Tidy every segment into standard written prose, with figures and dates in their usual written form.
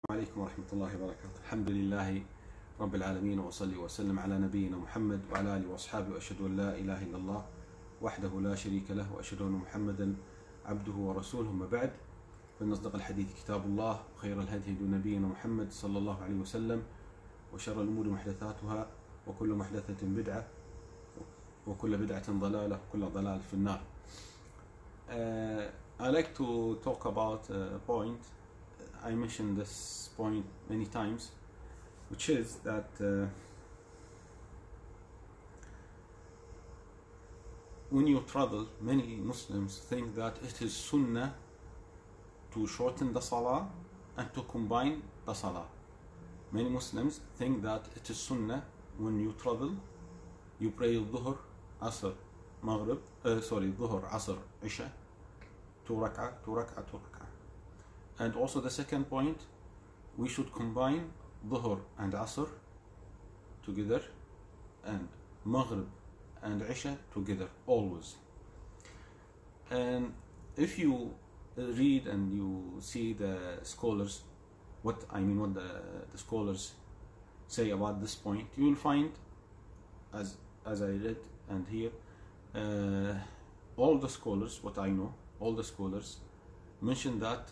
عليكم ورحمة الله وبركاته. الحمد لله رب العالمين، وأصلي وسلم على نبينا محمد وعلى آله وأصحابه، وأشهد أن لا إله إلا الله وحده لا شريك له، وأشهد أن محمدا عبده ورسوله. أما بعد، فإن أصدق الحديث كتاب الله، وخير الهدي هدي نبينا محمد صلى الله عليه وسلم، وشر الأمور محدثاتها، وكل محدثة بدعة، وكل بدعة ضلالة، وكل ضلالة في النار. I like to talk about a point. I mentioned this point many times, which is that when you travel, many Muslims think that it is sunnah to shorten the salah and to combine the salah. Many Muslims think that it is sunnah when you travel, you pray Dhuhr, Asr, Maghrib, Dhuhr, Asr, Isha, 2 rak'ah, 2 rak'ah, 2 rak'ah. And also the second point, we should combine Dhuhr and Asr together, and Maghrib and Isha together, always. And if you read and you see the scholars, what the scholars say about this point, you will find, as I read and hear, all the scholars, what I know, all the scholars mention that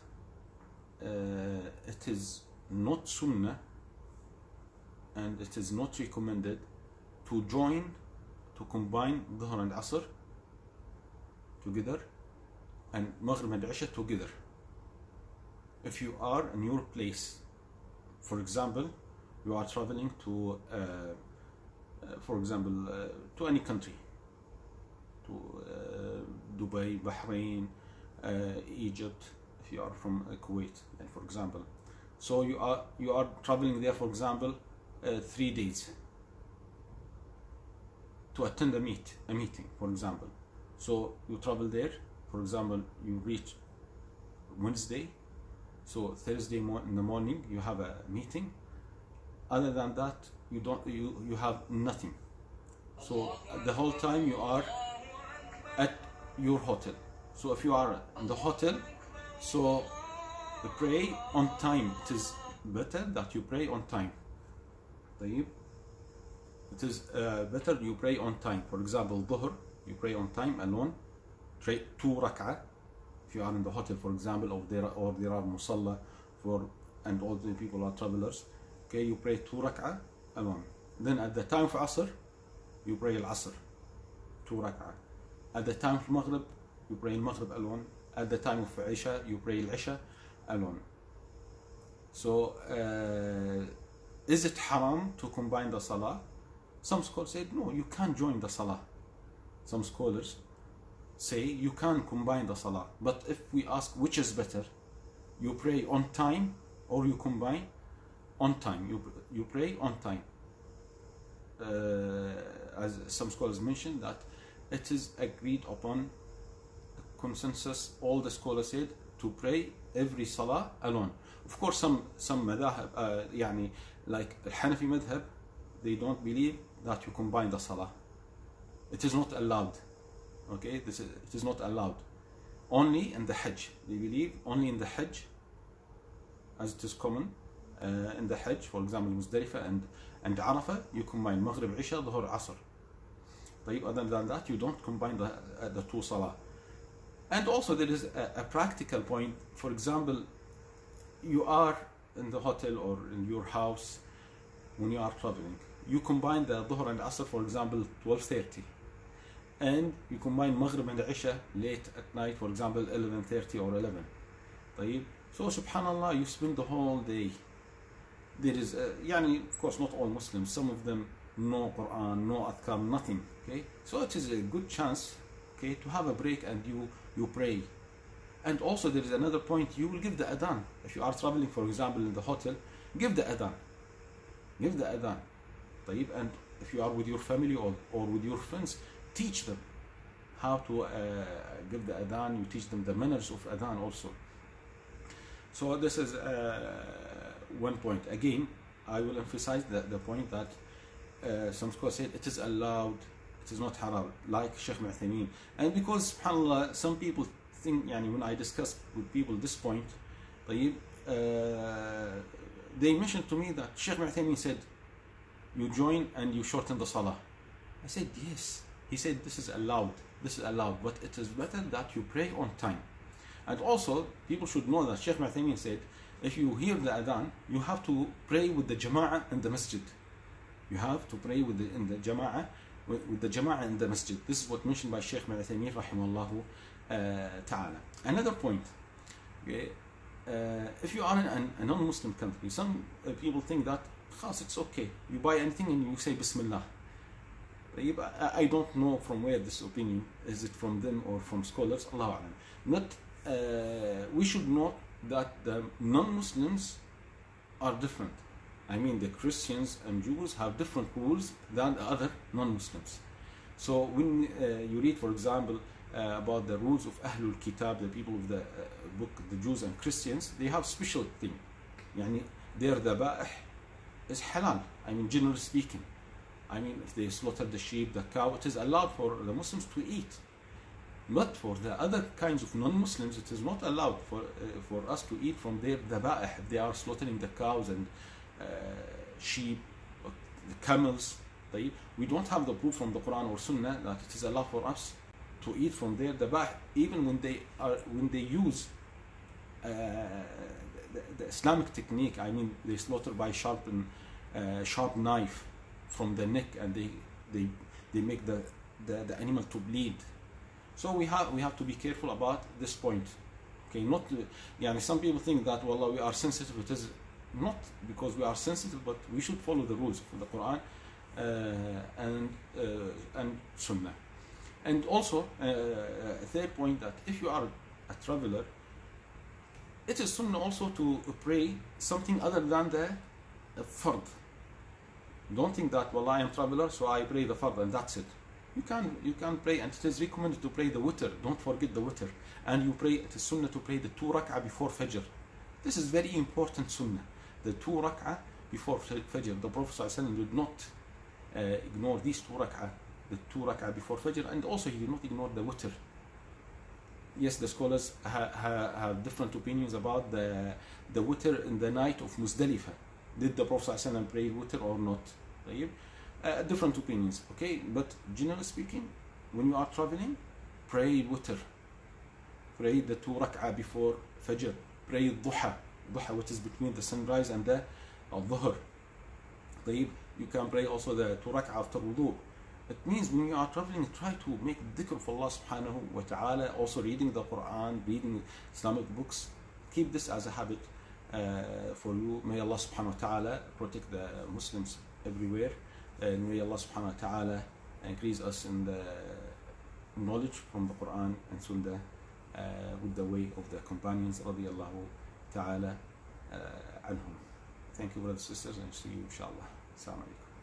it is not sunnah and it is not recommended to combine Dhuhr and Asr together and Maghrib and Isha together. If you are in your place, for example, you are traveling to to any country, to Dubai, Bahrain, Egypt, if you are from Kuwait, and for example, so you are traveling there, for example, 3 days to attend a meeting, for example. So you travel there, for example, you reach Wednesday, so Thursday in the morning you have a meeting. Other than that, you have nothing. So the whole time you are at your hotel. So if you are in the hotel, so you pray on time. It is better that you pray on time. It is better you pray on time. For example, Dhuhr, you pray on time alone, 2 rak'ah. If you are in the hotel, for example, or there are musalla and all the people are travelers, okay, you pray 2 rak'ah alone. Then at the time for Asr, you pray al-Asr, 2 rak'ah. At the time for Maghrib, you pray al-Maghrib alone. At the time of Isha, you pray al-Isha alone. So is it haram to combine the salah? Some scholars say no, you can't join the salah. Some scholars say you can combine the salah. But if we ask which is better, you pray on time or you combine on time, you pray on time. As some scholars mentioned, that it is agreed upon consensus, all the scholars said to pray every salah alone. Of course, some madhab, like Hanafi madhab, they don't believe that you combine the salah. It is not allowed. Okay, it is not allowed. Only in the Hajj. They believe only in the Hajj, as it is common in the Hajj, for example, Muzdalifah and Arafah, you combine Maghrib, Isha, Dhuhr, Asr. But other than that, you don't combine the two salah. And also there is a practical point. For example, you are in the hotel or in your house when you are traveling. You combine the Dhuhr and Asr, for example, 12:30. And you combine Maghrib and Isha late at night, for example, 11:30 or 11. So subhanallah, you spend the whole day. There is, of course, not all Muslims. Some of them no Quran, no Adhkar, nothing. Okay, so it is a good chance, okay, to have a break and you pray. And also there is another point, you will give the adhan. If you are traveling, for example, in the hotel, give the adhan. Give the adhan. And if you are with your family or with your friends, teach them how to give the adhan. You teach them the manners of adhan also. So this is one point. Again, I will emphasize the point that some scholars said it is allowed, it is not haram, like Sheikh Mu'thaymeen. And because, subhanAllah, some people think, when I discuss with people this point, they mentioned to me that Sheikh Mu'thaymeen said, you join and you shorten the salah. I said, yes. He said, this is allowed, but it is better that you pray on time. And also, people should know that Sheikh Mu'thaymeen said, if you hear the adhan, you have to pray with the jama'ah in the masjid. You have to pray with the jama'ah in the masjid. This is what mentioned by Sheikh Mu'thaymeen rahimahullah ta'ala. Another point, okay, if you are in a non-Muslim country, some people think that it's okay, you buy anything and you say Bismillah. I don't know from where this opinion is, it from them or from scholars, Allah A'lam. We should know that the non-Muslims are different. I mean, the Christians and Jews have different rules than the other non-Muslims. So when you read, for example, about the rules of Ahlul Kitab, the people of the book, the Jews and Christians, they have special thing. Yani, their dhaba'ih is halal. I mean, generally speaking. I mean, if they slaughter the sheep, the cow, it is allowed for the Muslims to eat. But for the other kinds of non-Muslims, it is not allowed for us to eat from their dhaba'ih. They are slaughtering the cows and sheep, the camels. We don't have the proof from the Quran or Sunnah that it is allowed for us to eat from their dhaba'ih, even when they use the Islamic technique. I mean, they slaughter by sharp knife from the neck, and they make the animal to bleed. So we have to be careful about this point. Okay, not some people think that wallah we are sensitive. It is not because we are sensitive, but we should follow the rules of the Quran and Sunnah. And also a third point, that if you are a traveler, it is Sunnah also to pray something other than the fard. Don't think that, well, I am traveler, so I pray the fard and that's it. You can pray, and it is recommended to pray the witr. Don't forget the witr. And you pray, it is Sunnah to pray the 2 rak'ah before Fajr. This is very important Sunnah. The 2 rak'ah before Fajr. The Prophet ﷺ did not ignore these 2 rak'ah, the 2 rak'ah before Fajr, and also he did not ignore the witr. Yes, the scholars have different opinions about the witr in the night of Muzdalifah. Did the Prophet ﷺ pray witr or not? Different opinions, okay? But generally speaking, when you are traveling, pray witr. Pray the 2 rak'ah before Fajr. Pray duha, which is between the sunrise and the dhuhr. You can pray also the 2 rak'ah after wudu. It means when you are traveling, try to make dhikr of Allah subhanahu wa ta'ala, also reading the Quran, reading Islamic books. Keep this as a habit for you. May Allah subhanahu wa ta'ala protect the Muslims everywhere. And may Allah subhanahu wa ta'ala increase us in the knowledge from the Quran and Sunnah with the way of the companions radiyallahu ta'ala anhum. Thank you, brothers and sisters, and see you inshallah. Assalamu alaikum.